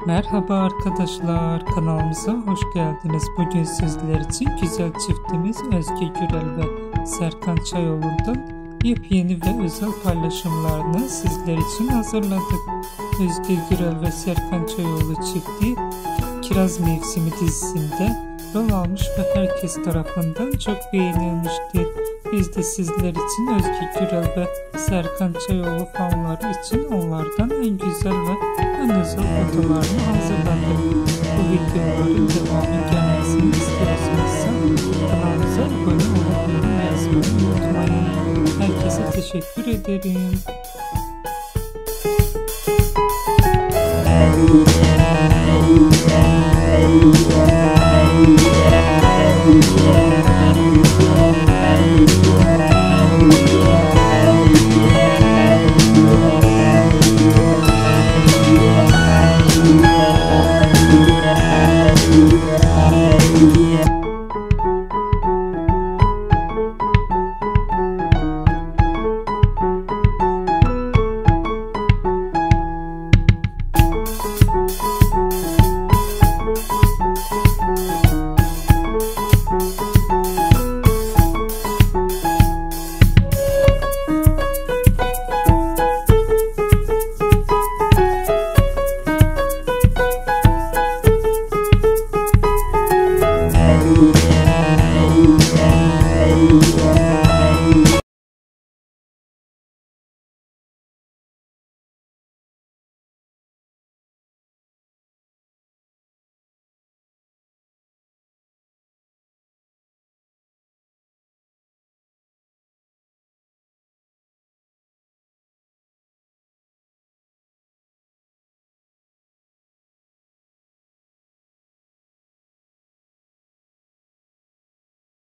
Merhaba arkadaşlar, kanalımıza hoş geldiniz. Bugün sizler için güzel çiftimiz Özge Gürel ve Serkan Çayoğlu'ndan yepyeni ve özel paylaşımlarını sizler için hazırladık. Özge Gürel ve Serkan Çayoğlu çifti Kiraz Mevsimi dizisinde rol almış ve herkes tarafından çok beğenilmişti. Biz de sizler için Özge Gürel ve Serkan Çayoğlu fanları için onlardan en güzel ve en özel fotolarını hazırladık. Bu videoların devamı gelmesini istiyorsanız kanalımıza abone olup yorum yazmayı unutmayın. Herkese teşekkür ederim.